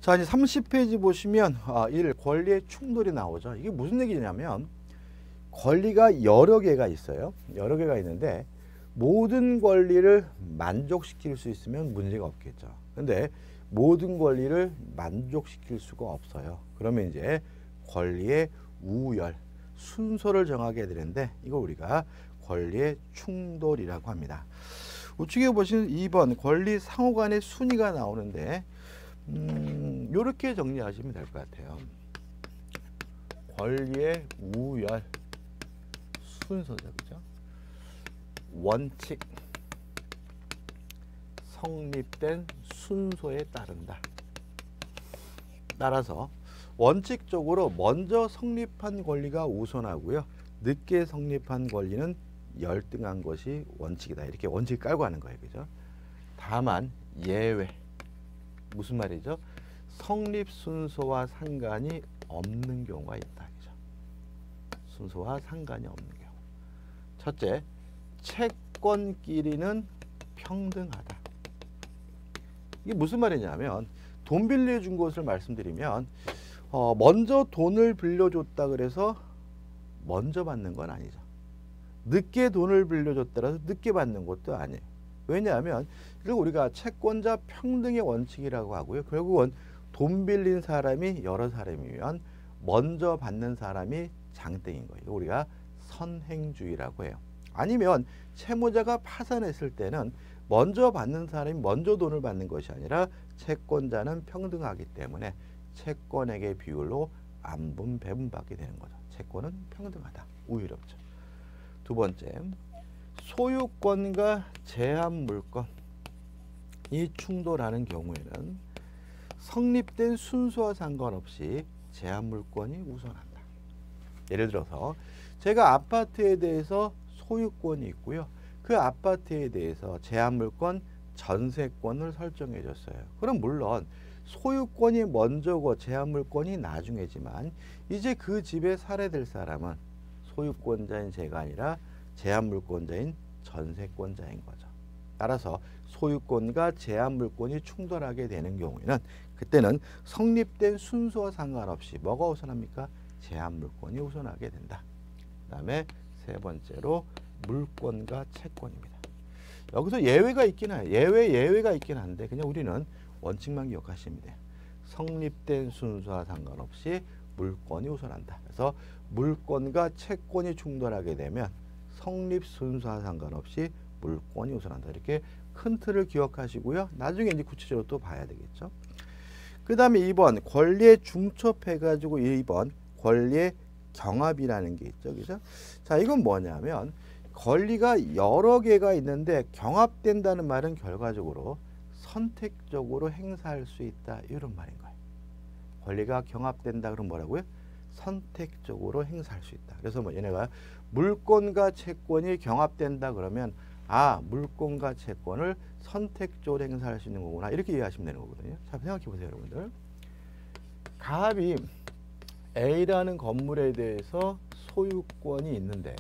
자, 이제 30페이지 보시면 1. 권리의 충돌이 나오죠. 이게 무슨 얘기냐면 권리가 여러 개가 있어요. 여러 개가 있는데 모든 권리를 만족시킬 수 있으면 문제가 없겠죠. 근데 모든 권리를 만족시킬 수가 없어요. 그러면 이제 권리의 우열, 순서를 정하게 되는데 이거 우리가 권리의 충돌이라고 합니다. 우측에 보시면 2번 권리 상호 간의 순위가 나오는데 이렇게 정리하시면 될 것 같아요. 권리의 우열 순서죠, 그죠? 원칙, 성립된 순서에 따른다. 따라서 원칙적으로 먼저 성립한 권리가 우선하고요. 늦게 성립한 권리는 열등한 것이 원칙이다. 이렇게 원칙을 깔고 하는 거예요, 그죠? 다만 예외. 무슨 말이죠? 성립 순서와 상관이 없는 경우가 있다. 그죠? 순서와 상관이 없는 경우. 첫째, 채권끼리는 평등하다. 이게 무슨 말이냐면 돈 빌려준 것을 말씀드리면 먼저 돈을 빌려줬다 그래서 먼저 받는 건 아니죠. 늦게 돈을 빌려줬다라서 늦게 받는 것도 아니에요. 왜냐하면 이걸 우리가 채권자 평등의 원칙이라고 하고요. 결국은 돈 빌린 사람이 여러 사람이면 먼저 받는 사람이 장땡인 거예요. 우리가 선행주의라고 해요. 아니면 채무자가 파산했을 때는 먼저 받는 사람이 먼저 돈을 받는 것이 아니라 채권자는 평등하기 때문에 채권액의 비율로 안분 배분받게 되는 거죠. 채권은 평등하다. 우열이 없죠. 두 번째, 소유권과 제한 물권이 충돌하는 경우에는 성립된 순서와 상관없이 제한 물권이 우선한다. 예를 들어서 제가 아파트에 대해서 소유권이 있고요. 그 아파트에 대해서 제한 물권, 전세권을 설정해 줬어요. 그럼 물론 소유권이 먼저고 제한 물권이 나중이지만 이제 그 집에 살아야 될 사람은 소유권자인 제가 아니라 제한 물권자인 전세권자인 거죠. 따라서 소유권과 제한 물권이 충돌하게 되는 경우에는 그때는 성립된 순서와 상관없이 뭐가 우선합니까? 제한 물권이 우선하게 된다. 그 다음에 세 번째로 물권과 채권입니다. 여기서 예외가 있긴 해요. 예외가 있긴 한데 그냥 우리는 원칙만 기억하시면 돼요. 성립된 순서와 상관없이 물권이 우선한다. 그래서 물권과 채권이 충돌하게 되면 성립 순서와 상관없이 물권이 우선한다. 이렇게 큰 틀을 기억하시고요. 나중에 이제 구체적으로 또 봐야 되겠죠. 그 다음에 2번 권리에 중첩해가지고 2번 권리의 경합이라는 게 있죠. 그죠? 자, 이건 뭐냐면 권리가 여러 개가 있는데 경합된다는 말은 결과적으로 선택적으로 행사할 수 있다. 이런 말인 거예요. 권리가 경합된다 그러면 뭐라고요? 선택적으로 행사할 수 있다. 그래서 뭐 얘네가 물권과 채권이 경합된다 그러면 물권과 채권을 선택적으로 행사할 수 있는 거구나. 이렇게 이해하시면 되는 거거든요. 자, 생각해 보세요, 여러분들. 갑이 A라는 건물에 대해서 소유권이 있는데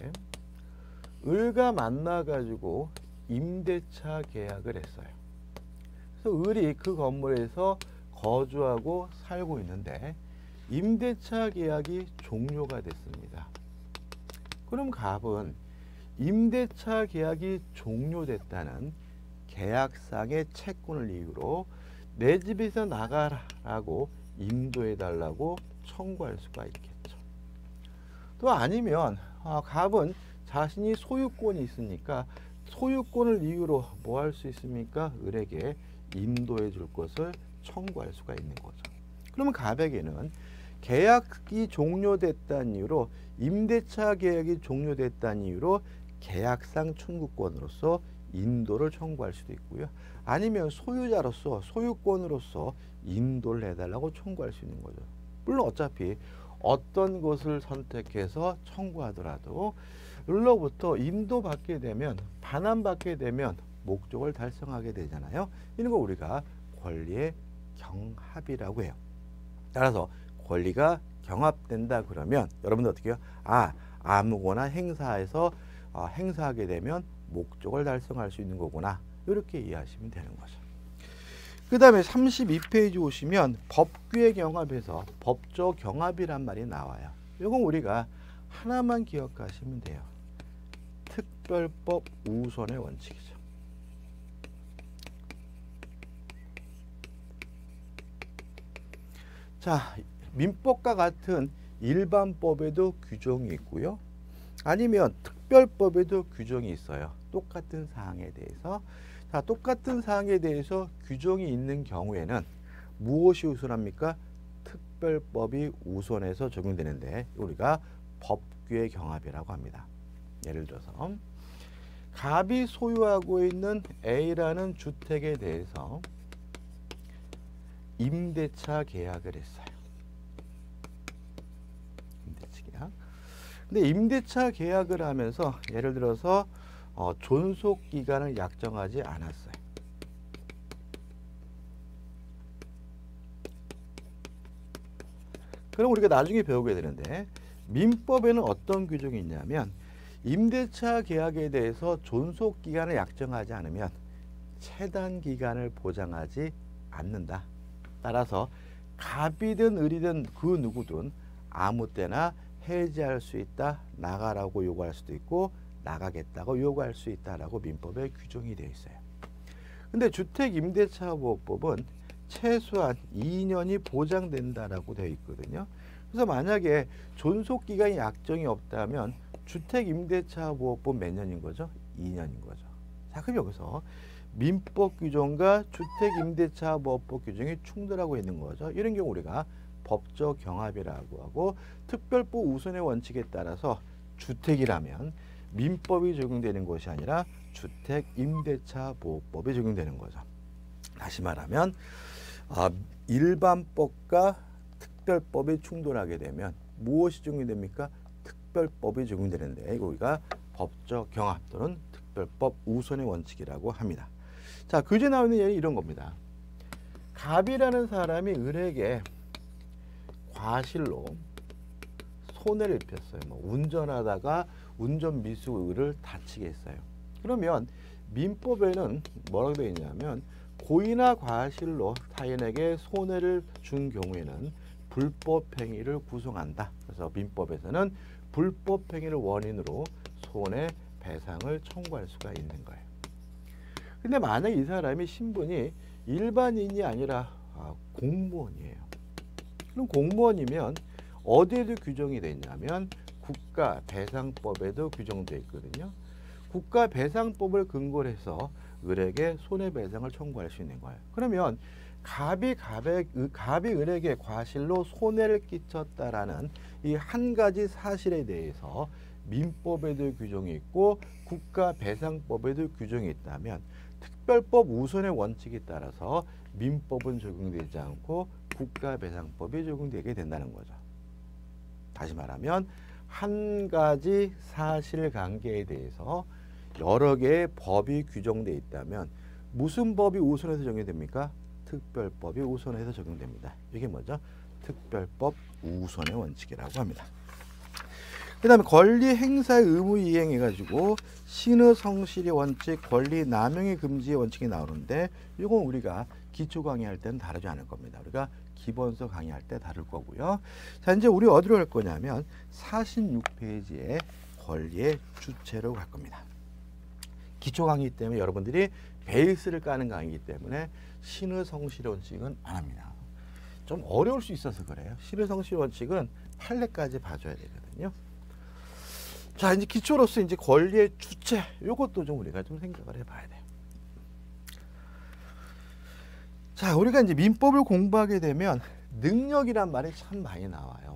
을과 만나가지고 임대차 계약을 했어요. 그래서 을이 그 건물에서 거주하고 살고 있는데 임대차 계약이 종료가 됐습니다. 그럼 갑은 임대차 계약이 종료됐다는 계약상의 채권을 이유로 내 집에서 나가라고 임도해달라고 청구할 수가 있겠죠. 또 아니면 갑은 자신이 소유권이 있으니까 소유권을 이유로 뭐 할 수 있습니까? 을에게 임도해 줄 것을 청구할 수가 있는 거죠. 그러면 갑에게는 계약이 종료됐다는 이유로 임대차 계약이 종료됐다는 이유로 계약상 청구권으로서 인도를 청구할 수도 있고요. 아니면 소유자로서 소유권으로서 인도를 해달라고 청구할 수 있는 거죠. 물론 어차피 어떤 것을 선택해서 청구하더라도 을로부터 인도받게 되면 반환받게 되면 목적을 달성하게 되잖아요. 이런 거 우리가 권리의 경합이라고 해요. 따라서 권리가 경합된다 그러면 여러분들 어떻게 해요? 아무거나 행사해서 행사하게 되면 목적을 달성할 수 있는 거구나. 이렇게 이해하시면 되는 거죠. 그 다음에 32페이지 오시면 법규의 경합에서 법조 경합이란 말이 나와요. 이건 우리가 하나만 기억하시면 돼요. 특별법 우선의 원칙이죠. 자, 민법과 같은 일반법에도 규정이 있고요. 아니면 특별법에도 규정이 있어요. 똑같은 사항에 대해서. 자, 똑같은 사항에 대해서 규정이 있는 경우에는 무엇이 우선합니까? 특별법이 우선해서 적용되는데 우리가 법규의 경합이라고 합니다. 예를 들어서 갑이 소유하고 있는 A라는 주택에 대해서 임대차 계약을 했어요. 임대차 계약. 근데 임대차 계약을 하면서 예를 들어서 존속 기간을 약정하지 않았어요. 그럼 우리가 나중에 배우게 되는데 민법에는 어떤 규정이 있냐면 임대차 계약에 대해서 존속 기간을 약정하지 않으면 체단 기간을 보장하지 않는다. 따라서 갑이든 을이든 그 누구든 아무 때나 해지할 수 있다. 나가라고 요구할 수도 있고 나가겠다고 요구할 수 있다라고 민법에 규정이 되어 있어요. 근데 주택임대차보호법은 최소한 2년이 보장된다라고 되어 있거든요. 그래서 만약에 존속기간이 약정이 없다면 주택임대차보호법 몇 년인 거죠? 2년인 거죠. 자, 그럼 여기서 민법 규정과 주택임대차보호법 규정이 충돌하고 있는 거죠. 이런 경우 우리가 법적 경합이라고 하고 특별법 우선의 원칙에 따라서 주택이라면 민법이 적용되는 것이 아니라 주택임대차보호법이 적용되는 거죠. 다시 말하면 일반법과 특별법이 충돌하게 되면 무엇이 적용됩니까? 특별법이 적용되는데 우리가 법적 경합 또는 특별법 우선의 원칙이라고 합니다. 자, 교재에 나오는 예는 이런 겁니다. 갑이라는 사람이 을에게 과실로 손해를 입혔어요. 운전하다가 운전 미수 을을 다치게 했어요. 그러면 민법에는 뭐라고 되어 있냐면 고의나 과실로 타인에게 손해를 준 경우에는 불법행위를 구성한다. 그래서 민법에서는 불법행위를 원인으로 손해배상을 청구할 수가 있는 거예요. 근데 만약 이 사람이 신분이 일반인이 아니라 공무원이에요. 그럼 공무원이면 어디에도 규정이 되어 있냐면 국가배상법에도 규정되어 있거든요. 국가배상법을 근거로 해서 을에게 손해배상을 청구할 수 있는 거예요. 그러면 갑이 을에게 과실로 손해를 끼쳤다라는 이 한 가지 사실에 대해서 민법에도 규정이 있고 국가배상법에도 규정이 있다면 특별법 우선의 원칙에 따라서 민법은 적용되지 않고 국가배상법이 적용되게 된다는 거죠. 다시 말하면 한 가지 사실관계에 대해서 여러 개의 법이 규정되어 있다면 무슨 법이 우선해서 적용됩니까? 특별법이 우선해서 적용됩니다. 이게 뭐죠? 특별법 우선의 원칙이라고 합니다. 그 다음에 권리 행사의 의무 이행해가지고 신의 성실의 원칙, 권리 남용의 금지의 원칙이 나오는데 이건 우리가 기초 강의할 때는 다루지 않을 겁니다. 우리가 기본서 강의할 때 다룰 거고요. 자, 이제 우리 어디로 갈 거냐면 46페이지에 권리의 주체로 갈 겁니다. 기초 강의이기 때문에 여러분들이 베이스를 까는 강의이기 때문에 신의 성실의 원칙은 안 합니다. 좀 어려울 수 있어서 그래요. 신의 성실의 원칙은 판례까지 봐줘야 되거든요. 자, 이제 기초로서 이제 권리의 주체, 이것도 좀 우리가 좀 생각을 해봐야 돼요. 자, 우리가 이제 민법을 공부하게 되면 능력이란 말이 참 많이 나와요.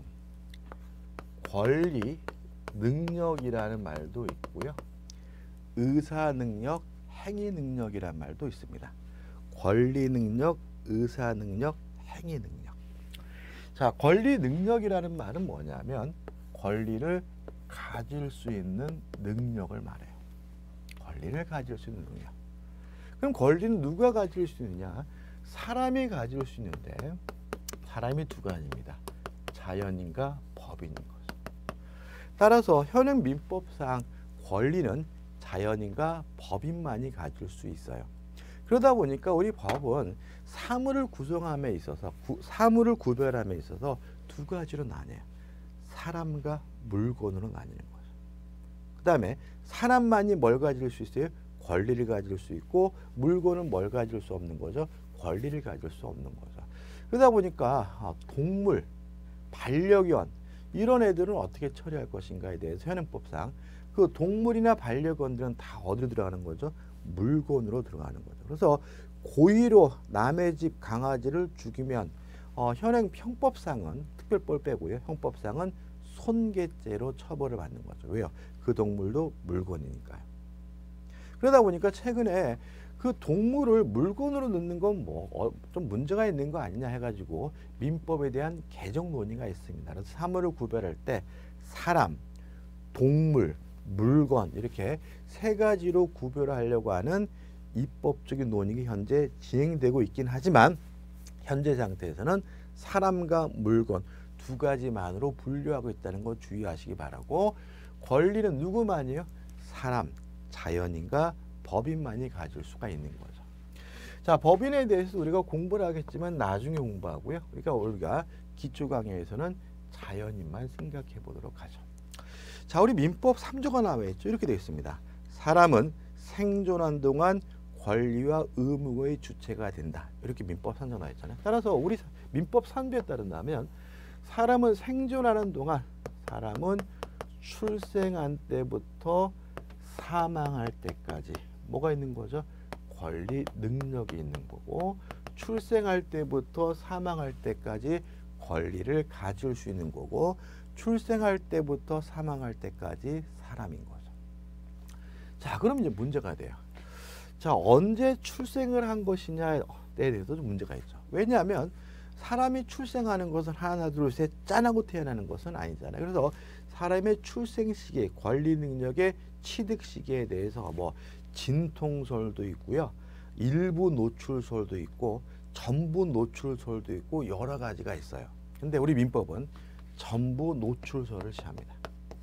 권리, 능력이라는 말도 있고요. 의사 능력, 행위 능력이란 말도 있습니다. 권리 능력, 의사 능력, 행위 능력. 자, 권리 능력이라는 말은 뭐냐면 권리를 가질 수 있는 능력을 말해요. 권리를 가질 수 있는 능력. 그럼 권리는 누가 가질 수 있느냐? 사람이 가질 수 있는데 사람이 두 가지입니다. 자연인과 법인인 거죠. 따라서 현행 민법상 권리는 자연인과 법인만이 가질 수 있어요. 그러다 보니까 우리 법은 사물을 구성함에 있어서 사물을 구별함에 있어서 두 가지로 나뉘어요. 사람과 물건으로 나뉘는 거죠. 그 다음에 사람만이 뭘 가질 수 있어요? 권리를 가질 수 있고 물건은 뭘 가질 수 없는 거죠? 권리를 가질 수 없는 거죠. 그러다 보니까 동물, 반려견 이런 애들은 어떻게 처리할 것인가에 대해서 현행법상 그 동물이나 반려견들은 다 어디로 들어가는 거죠? 물건으로 들어가는 거죠. 그래서 고의로 남의 집 강아지를 죽이면 현행 형법상은 특별법 빼고요. 형법상은 손괴죄로 처벌을 받는 거죠. 왜요? 그 동물도 물건이니까요. 그러다 보니까 최근에 그 동물을 물건으로 넣는 건 뭐 좀 문제가 있는 거 아니냐 해가지고 민법에 대한 개정 논의가 있습니다. 그래서 사물을 구별할 때 사람, 동물, 물건 이렇게 세 가지로 구별하려고 하는 입법적인 논의가 현재 진행되고 있긴 하지만 현재 상태에서는 사람과 물건 두 가지만으로 분류하고 있다는 거 주의하시기 바라고, 권리는 누구만이요? 사람, 자연인과 법인만이 가질 수가 있는 거죠. 자, 법인에 대해서 우리가 공부를 하겠지만 나중에 공부하고요. 그러니까 우리가 기초 강의에서는 자연인만 생각해 보도록 하죠. 자, 우리 민법 3조가 나와 있죠. 이렇게 되어 있습니다. 사람은 생존한 동안 권리와 의무의 주체가 된다. 이렇게 민법 3조 나와 있잖아요. 따라서 우리 민법 3조에 따른다면 사람은 생존하는 동안, 사람은 출생한 때부터 사망할 때까지 뭐가 있는 거죠? 권리, 능력이 있는 거고, 출생할 때부터 사망할 때까지 권리를 가질 수 있는 거고, 출생할 때부터 사망할 때까지 사람인 거죠. 자, 그럼 이제 문제가 돼요. 자, 언제 출생을 한 것이냐에 대해서도 문제가 있죠. 왜냐하면 사람이 출생하는 것은 하나, 둘, 셋 짠하고 태어나는 것은 아니잖아요. 그래서 사람의 출생 시기, 권리 능력의 취득 시기에 대해서 뭐 진통설도 있고요, 일부 노출설도 있고, 전부 노출설도 있고 여러 가지가 있어요. 근데 우리 민법은 전부 노출설을 취합니다.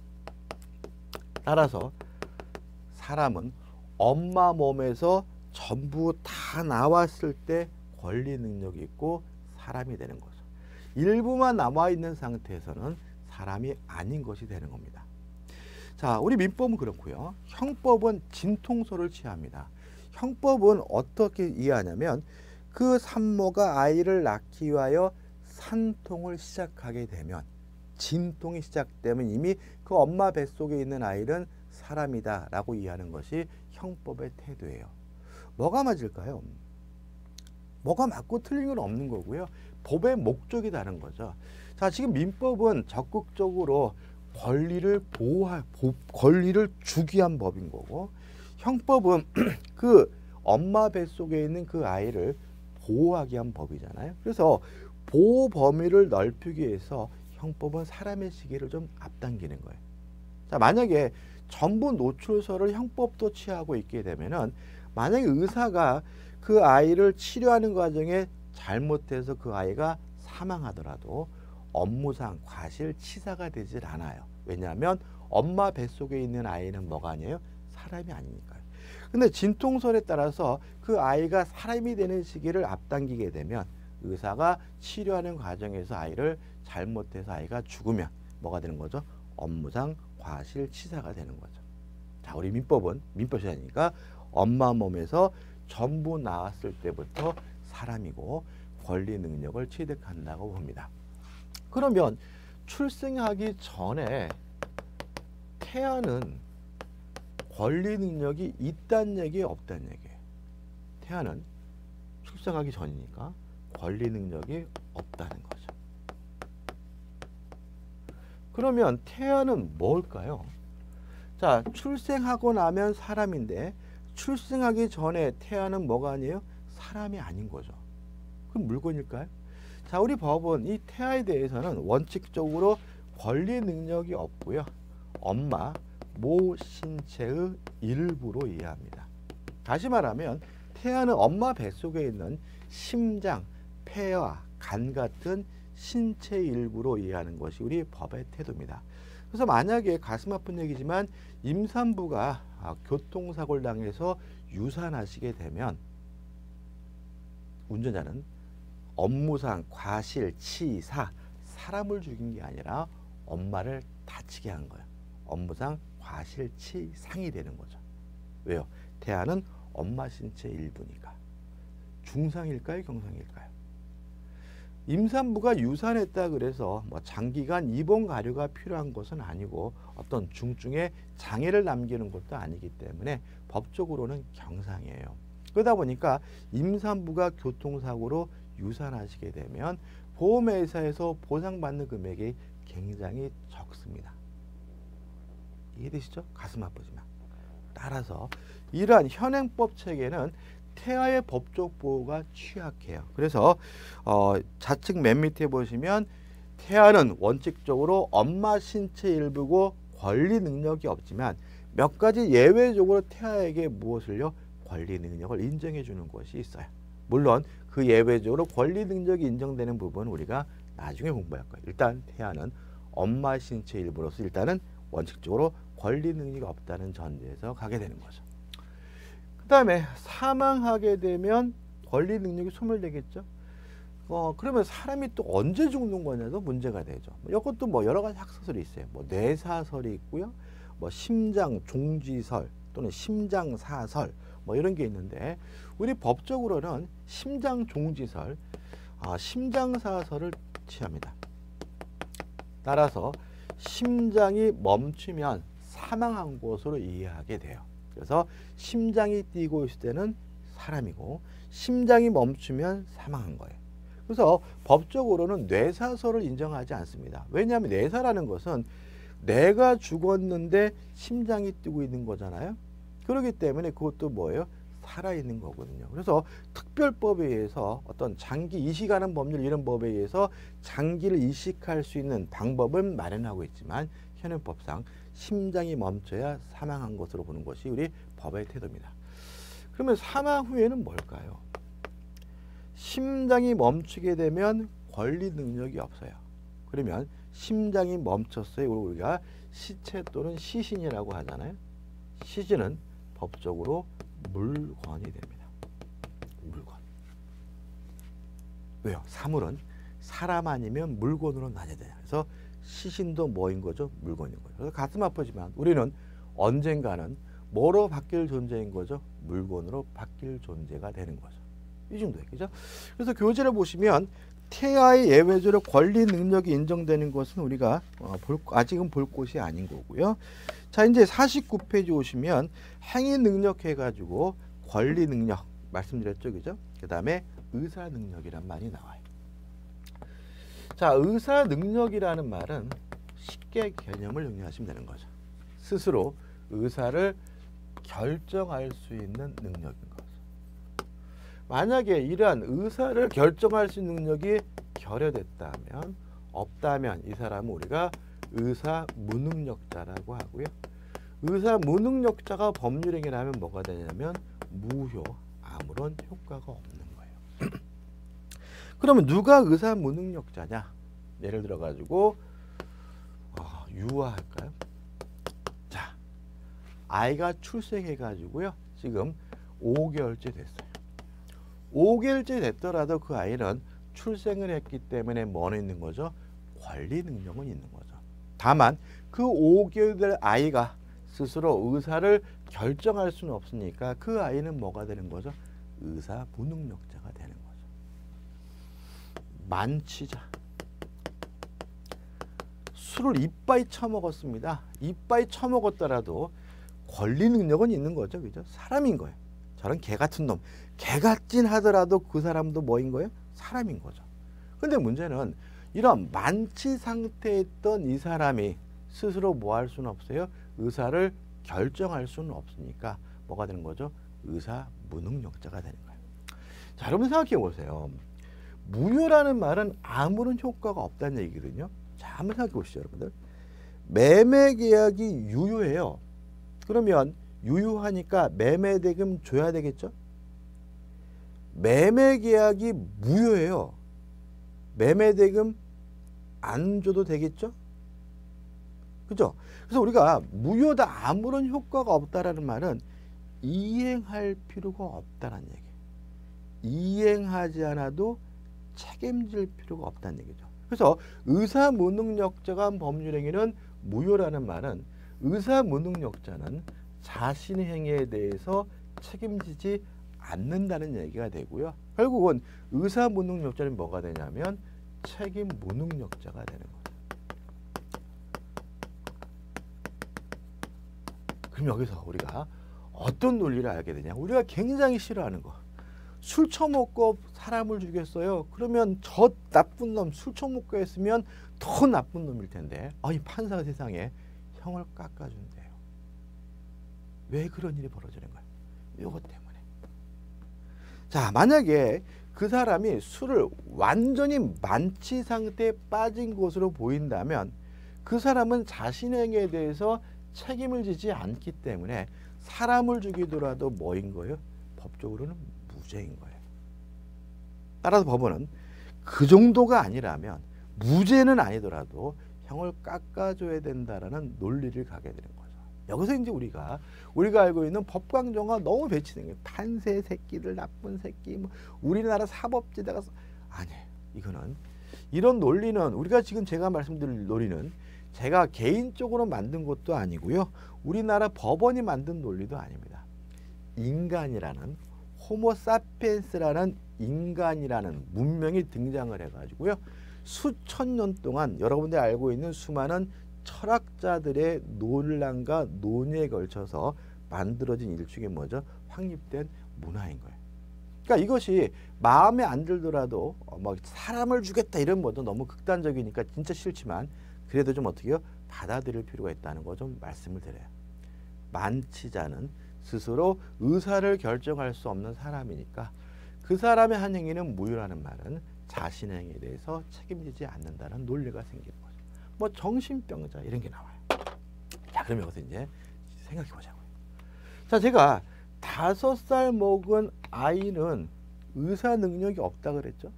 따라서 사람은 엄마 몸에서 전부 다 나왔을 때 권리 능력이 있고 사람이 되는 거죠. 일부만 남아 있는 상태에서는 사람이 아닌 것이 되는 겁니다. 자, 우리 민법은 그렇고요. 형법은 진통설을 취합니다. 형법은 어떻게 이해하냐면 그 산모가 아이를 낳기 위하여 산통을 시작하게 되면, 진통이 시작되면 이미 그 엄마 뱃속에 있는 아이는 사람이다 라고 이해하는 것이 형법의 태도예요. 뭐가 맞을까요? 뭐가 맞고 틀린 건 없는 거고요. 법의 목적이 다른 거죠. 자, 지금 민법은 적극적으로 권리를 권리를 주기 위한 법인 거고, 형법은 그 엄마 뱃속에 있는 그 아이를 보호하기 위한 법이잖아요. 그래서 보호 범위를 넓히기 위해서 형법은 사람의 시기를 좀 앞당기는 거예요. 자, 만약에 전부 노출설을 형법도 취하고 있게 되면은, 만약에 의사가 그 아이를 치료하는 과정에 잘못해서 그 아이가 사망하더라도 업무상 과실치사가 되질 않아요. 왜냐하면 엄마 뱃속에 있는 아이는 뭐가 아니에요? 사람이 아니니까요. 근데 진통설에 따라서 그 아이가 사람이 되는 시기를 앞당기게 되면, 의사가 치료하는 과정에서 아이를 잘못해서 아이가 죽으면 뭐가 되는 거죠? 업무상 과실치사가 되는 거죠. 자, 우리 민법은 민법시하니까 엄마 몸에서 전부 나왔을 때부터 사람이고 권리 능력을 취득한다고 봅니다. 그러면 출생하기 전에 태아는 권리 능력이 있다는 얘기예요, 없다는 얘기예요? 태아는 출생하기 전이니까 권리 능력이 없다는 거죠. 그러면 태아는 뭘까요? 자, 출생하고 나면 사람인데 출생하기 전에 태아는 뭐가 아니에요? 사람이 아닌 거죠. 그럼 물건일까요? 자, 우리 법은 이 태아에 대해서는 원칙적으로 권리 능력이 없고요, 엄마, 모 신체의 일부로 이해합니다. 다시 말하면 태아는 엄마 뱃속에 있는 심장, 폐와 간 같은 신체 일부로 이해하는 것이 우리 법의 태도입니다. 그래서 만약에 가슴 아픈 얘기지만 임산부가 교통사고를 당해서 유산하시게 되면 운전자는 업무상 과실치사, 사람을 죽인 게 아니라 엄마를 다치게 한 거예요. 업무상 과실치상이 되는 거죠. 왜요? 태아는 엄마 신체 일부니까. 중상일까요? 경상일까요? 임산부가 유산했다 그래서 뭐 장기간 입원 가료가 필요한 것은 아니고 어떤 중증의 장애를 남기는 것도 아니기 때문에 법적으로는 경상이에요. 그러다 보니까 임산부가 교통사고로 유산하시게 되면 보험회사에서 보상받는 금액이 굉장히 적습니다. 이해되시죠? 가슴 아프지만. 따라서 이러한 현행법 체계는 태아의 법적 보호가 취약해요. 그래서 좌측 맨 밑에 보시면 태아는 원칙적으로 엄마 신체 일부고 권리 능력이 없지만 몇 가지 예외적으로 태아에게 무엇을요? 권리 능력을 인정해 주는 것이 있어요. 물론 그 예외적으로 권리 능력이 인정되는 부분은 우리가 나중에 공부할 거예요. 일단 태아는 엄마 신체 일부로서 일단은 원칙적으로 권리 능력이 없다는 전제에서 가게 되는 거죠. 그 다음에 사망하게 되면 권리 능력이 소멸되겠죠. 그러면 사람이 또 언제 죽는 거냐도 문제가 되죠. 이것도 뭐 여러 가지 학설이 있어요. 뭐 뇌사설이 있고요. 뭐 심장 종지설 또는 심장 사설 뭐 이런 게 있는데 우리 법적으로는 심장 종지설, 심장 사설을 취합니다. 따라서 심장이 멈추면 사망한 것으로 이해하게 돼요. 그래서 심장이 뛰고 있을 때는 사람이고 심장이 멈추면 사망한 거예요. 그래서 법적으로는 뇌사설을 인정하지 않습니다. 왜냐하면 뇌사라는 것은 내가 죽었는데 심장이 뛰고 있는 거잖아요. 그렇기 때문에 그것도 뭐예요? 살아있는 거거든요. 그래서 특별법에 의해서 어떤 장기 이식하는 법률 이런 법에 의해서 장기를 이식할 수 있는 방법을 마련하고 있지만 현행법상 심장이 멈춰야 사망한 것으로 보는 것이 우리 법의 태도입니다. 그러면 사망 후에는 뭘까요? 심장이 멈추게 되면 권리 능력이 없어요. 그러면 심장이 멈췄어요. 우리가 시체 또는 시신이라고 하잖아요. 시신은 법적으로 물건이 됩니다. 물건. 왜요? 사물은 사람 아니면 물건으로 나뉘어야 돼요. 그래서 시신도 뭐인 거죠? 물건인 거죠. 그래서 가슴 아프지만 우리는 언젠가는 뭐로 바뀔 존재인 거죠? 물건으로 바뀔 존재가 되는 거죠. 이 정도예요. 그죠? 그래서 교재를 보시면 태아의 예외적으로 권리 능력이 인정되는 것은 우리가 아직은 볼 곳이 아닌 거고요. 자, 이제 49페이지 오시면 행위 능력 해가지고 권리 능력 말씀드렸죠, 그죠? 그 다음에 의사 능력이란 말이 나와요. 자, 의사 능력이라는 말은 쉽게 개념을 정리하시면 되는 거죠. 스스로 의사를 결정할 수 있는 능력인 거죠. 만약에 이러한 의사를 결정할 수 있는 능력이 결여됐다면, 없다면 이 사람은 우리가 의사 무능력자라고 하고요. 의사 무능력자가 법률행위를 뭐가 되냐면 무효, 아무런 효과가 없는 거예요. 그러면 누가 의사 무능력자냐? 예를 들어 가지고 유아할까요? 자, 아이가 출생해 가지고요. 지금 5개월째 됐어요. 5개월째 됐더라도 그 아이는 출생을 했기 때문에 뭐는 있는 거죠? 권리 능력은 있는 거죠. 다만 그 5개월 될 아이가 스스로 의사를 결정할 수는 없으니까 그 아이는 뭐가 되는 거죠? 의사 무능력자가 되는 거죠. 만취자. 술을 이빠이 처먹었습니다. 이빠이 처먹었더라도 권리 능력은 있는 거죠. 그죠? 사람인 거예요. 저런 개 같은 놈. 개같진 하더라도 그 사람도 뭐인 거예요? 사람인 거죠. 근데 문제는 이런 만취 상태에 있던 이 사람이 스스로 뭐 할 수는 없어요? 의사를 결정할 수는 없으니까 뭐가 되는 거죠? 의사 무능력자가 되는 거예요. 자, 여러분 생각해 보세요. 무효라는 말은 아무런 효과가 없다는 얘기거든요. 자, 한번 생각해 보시죠, 여러분들. 매매 계약이 유효해요. 그러면 유효하니까 매매 대금 줘야 되겠죠? 매매 계약이 무효해요. 매매 대금 안 줘도 되겠죠? 그죠? 그래서 우리가 무효다, 아무런 효과가 없다라는 말은 이행할 필요가 없다는 얘기예요. 이행하지 않아도 책임질 필요가 없다는 얘기죠. 그래서 의사무능력자가 한 법률행위는 무효라는 말은 의사무능력자는 자신의 행위에 대해서 책임지지 않는다는 얘기가 되고요. 결국은 의사무능력자는 뭐가 되냐면 책임무능력자가 되는 거죠. 그럼 여기서 우리가 어떤 논리를 알게 되냐? 우리가 굉장히 싫어하는 거. 술 처먹고 사람을 죽였어요. 그러면 저 나쁜 놈 술 처먹고 했으면 더 나쁜 놈일 텐데 이 판사가 세상에 형을 깎아준대요. 왜 그런 일이 벌어지는 거예요? 이것 때문에. 자, 만약에 그 사람이 술을 완전히 만취 상태에 빠진 것으로 보인다면 그 사람은 자신의 행위에 대해서 책임을 지지 않기 때문에 사람을 죽이더라도 뭐인 거예요? 법적으로는 무죄인 거예요. 따라서 법원은 그 정도가 아니라면 무죄는 아니더라도 형을 깎아줘야 된다라는 논리를 가게 되는 거죠. 여기서 이제 우리가 알고 있는 법광정화 너무 배치는 게 판세 새끼들 나쁜 새끼 뭐 우리나라 사법제다가 아니에요. 이거는 이런 논리는 우리가 지금 제가 말씀드릴 논리는 제가 개인적으로 만든 것도 아니고요. 우리나라 법원이 만든 논리도 아닙니다. 인간이라는 호모사피엔스라는 인간이라는 문명이 등장을 해가지고요. 수천 년 동안 여러분들이 알고 있는 수많은 철학자들의 논란과 논의에 걸쳐서 만들어진 일종의 뭐죠? 확립된 문화인 거예요. 그러니까 이것이 마음에 안 들더라도 뭐 사람을 죽였다 이런 것도 너무 극단적이니까 진짜 싫지만 그래도 좀 어떻게 해요? 받아들일 필요가 있다는 거 좀 말씀을 드려요. 만취자는 스스로 의사를 결정할 수 없는 사람이니까 그 사람의 한 행위는 무효라는 말은 자신의 행위에 대해서 책임지지 않는다는 논리가 생기는 거죠. 뭐 정신병자 이런 게 나와요. 자, 그럼 여기서 이제 생각해 보자고요. 자, 제가 5살 먹은 아이는 의사 능력이 없다 그랬죠?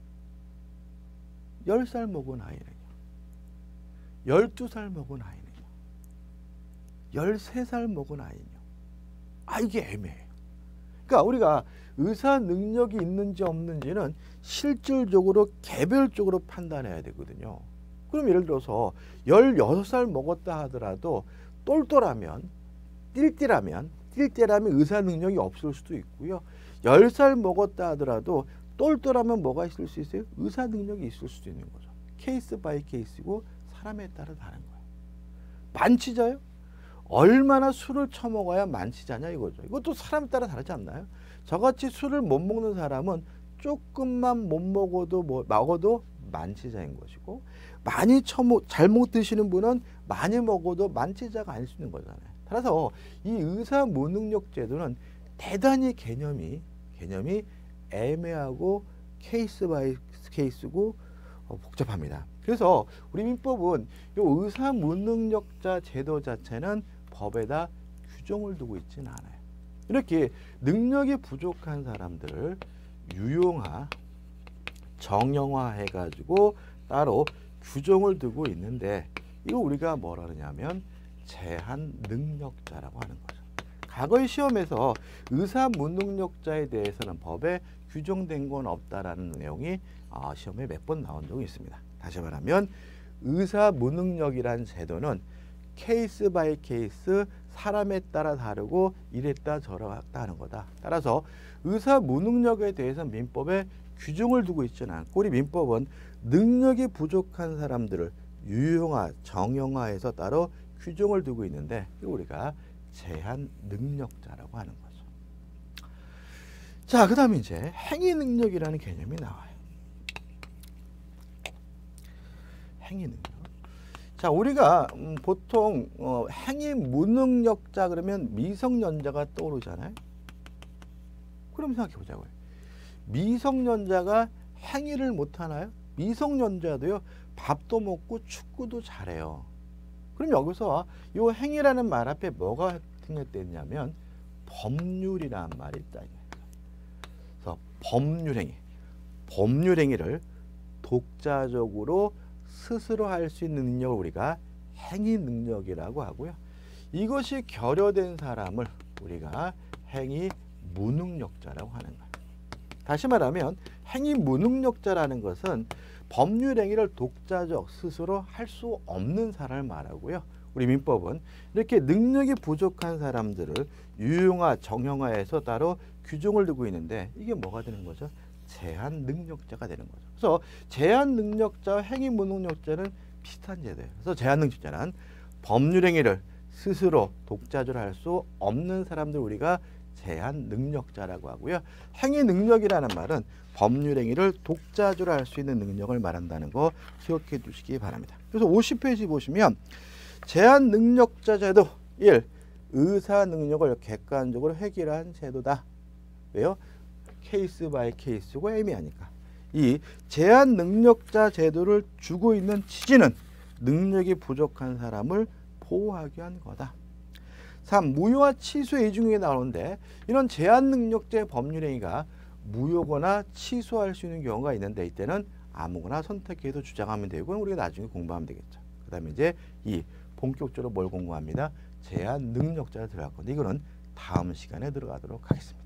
10살 먹은 아이는요? 12살 먹은 아이는요? 13살 먹은 아이는요? 이게 애매해요. 그러니까 우리가 의사 능력이 있는지 없는지는 실질적으로 개별적으로 판단해야 되거든요. 그럼 예를 들어서 16살 먹었다 하더라도 똘똘하면 띨띨하면 의사 능력이 없을 수도 있고요. 10살 먹었다 하더라도 똘똘하면 뭐가 있을 수 있어요? 의사 능력이 있을 수도 있는 거죠. 케이스 바이 케이스고 사람에 따라 다른 거예요. 만취자요? 얼마나 술을 처먹어야 만취자냐 이거죠. 이것도 사람에 따라 다르지 않나요? 저같이 술을 못 먹는 사람은 조금만 못 먹어도 만취자인 것이고 많이 잘못 드시는 분은 많이 먹어도 만취자가 아닐 수 있는 거잖아요. 따라서 이 의사 무능력 제도는 대단히 개념이 애매하고 케이스 바이 케이스고 복잡합니다. 그래서 우리 민법은 이 의사 무능력자 제도 자체는 법에다 규정을 두고 있지는 않아요. 이렇게 능력이 부족한 사람들을 유용화, 정형화 해가지고 따로 규정을 두고 있는데 이거 우리가 뭐라 그러냐면 제한 능력자라고 하는 거죠. 과거의 시험에서 의사 무능력자에 대해서는 법에 규정된 건 없다라는 내용이 시험에 몇 번 나온 적이 있습니다. 다시 말하면 의사 무능력이란 제도는 케이스 바이 케이스 사람에 따라 다르고 이랬다 저랬다 하는 거다. 따라서 의사 무능력에 대해서 민법에 규정을 두고 있지는 않고 우리 민법은 능력이 부족한 사람들을 유용화, 정형화해서 따로 규정을 두고 있는데 우리가 제한 능력자라고 하는 거죠. 자, 그 다음에 이제 행위 능력이라는 개념이 나와요. 행위 능력. 자, 우리가 보통 행위 무능력자 그러면 미성년자가 떠오르잖아요. 그럼 생각해 보자고요. 미성년자가 행위를 못 하나요? 미성년자도요. 밥도 먹고 축구도 잘해요. 그럼 여기서 이 행위라는 말 앞에 뭐가 생략됐냐면 법률이란 말이 있다. 그래서 법률행위를 독자적으로 스스로 할 수 있는 능력을 우리가 행위 능력이라고 하고요. 이것이 결여된 사람을 우리가 행위 무능력자라고 하는 거예요. 다시 말하면 행위 무능력자라는 것은 법률 행위를 독자적 스스로 할 수 없는 사람을 말하고요. 우리 민법은 이렇게 능력이 부족한 사람들을 유형화, 정형화해서 따로 규정을 두고 있는데 이게 뭐가 되는 거죠? 제한 능력자가 되는 거죠. 그래서 제한 능력자와 행위 무능력자는 비슷한 제도예요. 그래서 제한 능력자는 법률 행위를 스스로 독자적으로 할 수 없는 사람들 우리가 제한 능력자라고 하고요. 행위 능력이라는 말은 법률 행위를 독자적으로 할 수 있는 능력을 말한다는 거 기억해 두시기 바랍니다. 그래서 50페이지 보시면 제한 능력자 제도 1. 의사 능력을 객관적으로 해결한 제도다. 왜요? 케이스 바이 케이스고 애매하니까. 이 제한 능력자 제도를 주고 있는 취지는 능력이 부족한 사람을 보호하기 위한 거다. 3. 무효와 취소의 이중에 나오는데 이런 제한 능력자의 법률 행위가 무효거나 취소할 수 있는 경우가 있는데 이때는 아무거나 선택해도 주장하면 되고 우리가 나중에 공부하면 되겠죠. 그 다음에 이제 이 본격적으로 뭘 공부합니다. 제한 능력자를 들어갈 건데 이거는 다음 시간에 들어가도록 하겠습니다.